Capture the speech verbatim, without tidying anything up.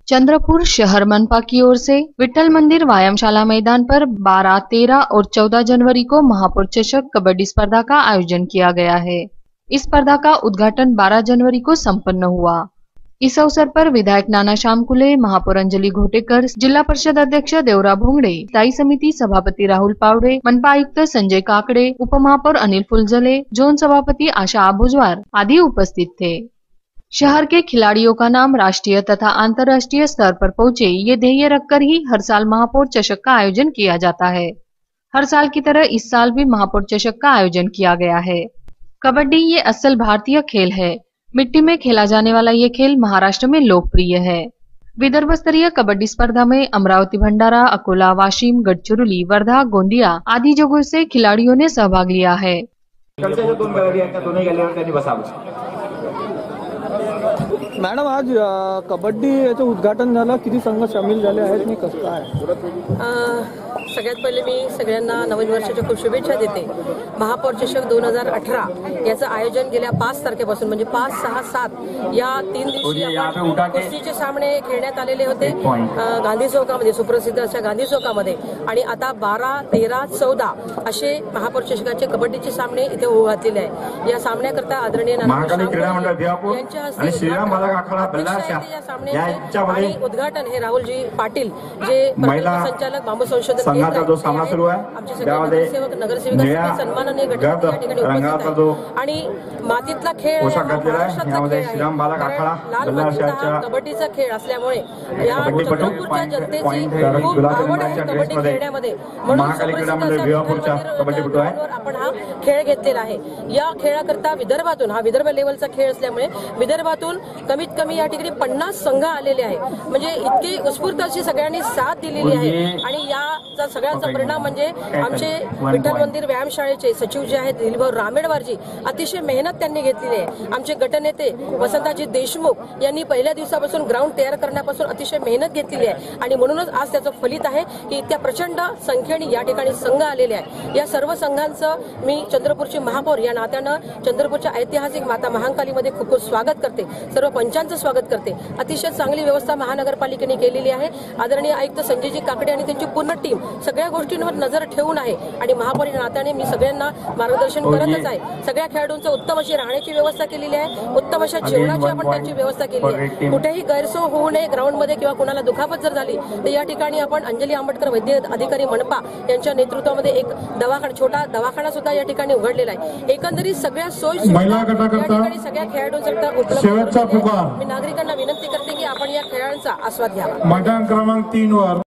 चंद्रपुर शहर मनपा की ओर से विठल मंदिर व्यायामशाला मैदान पर बारह, तेरह और चौदह जनवरी को महापौर चषक कबड्डी स्पर्धा का आयोजन किया गया है। इस स्पर्धा का उद्घाटन बारह जनवरी को संपन्न हुआ। इस अवसर पर विधायक नाना श्यामकुले, महापौर अंजलि घोटेकर, जिला परिषद अध्यक्ष देवरा भोंगड़े, स्थायी समिति सभापति राहुल पावड़े, मनपा आयुक्त संजय काकड़े, उपमहापौर अनिल फुलझले, जोन सभापति आशा आभुजवार आदि उपस्थित थे। शहर के खिलाड़ियों का नाम राष्ट्रीय तथा अंतर्राष्ट्रीय स्तर पर पहुंचे, ये ध्येय रखकर ही हर साल महापौर चषक का आयोजन किया जाता है। हर साल की तरह इस साल भी महापौर चषक का आयोजन किया गया है। कबड्डी ये असल भारतीय खेल है। मिट्टी में खेला जाने वाला ये खेल महाराष्ट्र में लोकप्रिय है। विदर्भ स्तरीय कबड्डी स्पर्धा में अमरावती, भंडारा, अकोला, वाशिम, गडचिरोली, वर्धा, गोंदिया आदि जगहों से खिलाड़ियों ने सहभाग लिया है। मॅडम, आज कबड्डी याचं उद्घाटन झालं, किती संघ सामील झाले आहेत आणि कसं काय? सगळ्यात पहिले मी सगळ्यांना नवीन वर्षाच्या खूप शुभेच्छा देते। महापौर चषक दोन हजार अठरा याचं आयोजन गेल्या पाच तारखेपासून म्हणजे पाच सहा सात या तीन दिवशी कुस्तीचे सामने खेळण्यात आलेले होते गांधी चौकामध्ये, सुप्रसिद्ध अशा गांधी चौकामध्ये, आणि आता बारा, तेरा, चौदा असे महापौर चषकाचे कबड्डीचे सामने इथे होऊ घातलेले आहे। या सामन्याकरता आदरणीय यांच्या हस्ते आणि उद्घाटन हे राहुलजी पाटील जे संचालक बांबू संशोधन जो सामना सुरू आहे नगरसेवक नगरसेविका सन्माननीय गट या ठिकाणी उपस्थित आहेत। आणि मातीतला खेळ कबड्डीचा खेळ असल्यामुळे या चंद्रपूरच्या जनतेची खूप आवड आहे कबड्डी खेळण्यामध्ये, म्हणून आपण हा खेळ घेतलेला आहे। या खेळाकरता विदर्भातून, हा विदर्भ लेवलचा खेळ असल्यामुळे विदर्भातून कमीत कमी या ठिकाणी पन्नास संघ आलेले आहे, म्हणजे इतकी उत्स्फूर्त अशी सगळ्यांनी साथ दिलेली आहे। आणि याचा सगळ्यांचा परिणाम म्हणजे आमचे विठ्ठल मंदिर व्यायामशाळेचे सचिव जे आहेत दिलीपभाऊ रामेडवारजी, अतिशय मेहनत त्यांनी घेतलेली आहे। आमचे गटनेते वसंताजी देशमुख यांनी पहिल्या दिवसापासून ग्राउंड तयार करण्यापासून अतिशय मेहनत घेतलेली आहे, आणि म्हणूनच आज त्याचं फलित आहे की इतक्या प्रचंड संख्येने या ठिकाणी संघ आलेले आहे। या सर्व संघांचं मी चंद्रपूरचे महापौर या नात्यानं चंद्रपूरच्या ऐतिहासिक माता महाकालीमध्ये खूप खूप स्वागत करते, सर्व पंचांचं स्वागत करते। अतिशय चांगली व्यवस्था महानगरपालिकेने केलेली आहे। आदरणीय आयुक्त संजयजी काकडे आणि त्यांची पूर्ण टीम सगळ्या गोष्टींवर नजर ठेवून आहे, आणि महापौर या नात्याने मी सगळ्यांना मार्गदर्शन करतच आहे। सगळ्या खेळाडूंचं उत्तम अशी राहण्याची व्यवस्था केलेली आहे, उत्तम अशा जेवणाची आपण त्यांची व्यवस्था केली आहे। कुठेही गैरसोय होऊ नये ग्राउंडमध्ये, किंवा कुणाला दुखापत जर झाली तर या ठिकाणी आपण अंजली आंबेडकर वैद्य अधिकारी मनपा यांच्या नेतृत्वामध्ये एक दवाखाना, छोटा दवाखाना सुद्धा या ठिकाणी उघडलेला आहे। एकंदरीत सगळ्या सोयी सुविधा सगळ्या खेळाडूंसाठी उपलब्ध, मी नागरिकांना विनंती करते की आपण या खेळांचा आस्वाद घ्यावा। मैदान क्रमांक तीन वर